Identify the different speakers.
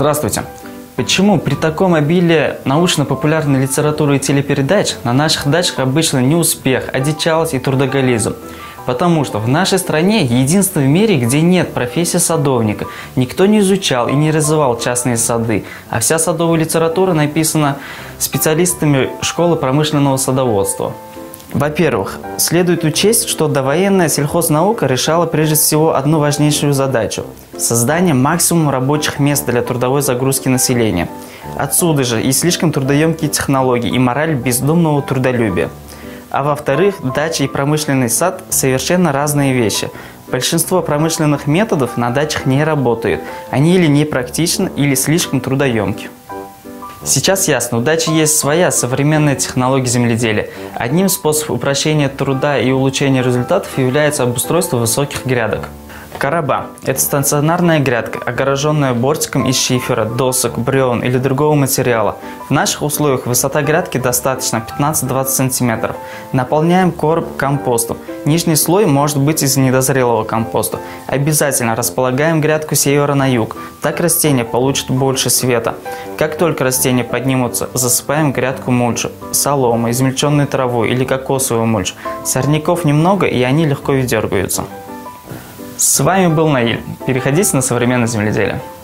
Speaker 1: Здравствуйте! Почему при таком обилии научно-популярной литературы и телепередач на наших дачах обычно не успех, одичалость и трудоголизм? Потому что в нашей стране единственное в мире, где нет профессии садовника. Никто не изучал и не развивал частные сады, а вся садовая литература написана специалистами школы промышленного садоводства. Во-первых, следует учесть, что довоенная сельхознаука решала прежде всего одну важнейшую задачу – создание максимума рабочих мест для трудовой загрузки населения. Отсюда же и слишком трудоемкие технологии и мораль бездумного трудолюбия. А во-вторых, дача и промышленный сад – совершенно разные вещи. Большинство промышленных методов на дачах не работают. Они или непрактичны, или слишком трудоемки. Сейчас ясно, у дачи есть своя современная технология земледелия. Одним способом упрощения труда и улучшения результатов является обустройство высоких грядок. Короба – это стационарная грядка, огороженная бортиком из шифера, досок, бревен или другого материала. В наших условиях высота грядки достаточно 15-20 см. Наполняем короб компостом. Нижний слой может быть из недозрелого компоста. Обязательно располагаем грядку с севера на юг. Так растения получат больше света. Как только растения поднимутся, засыпаем грядку мульчу, соломой, измельченной травой или кокосовую мульчу. Сорняков немного, и они легко выдергиваются. С вами был Наиль. Переходите на современное земледелие.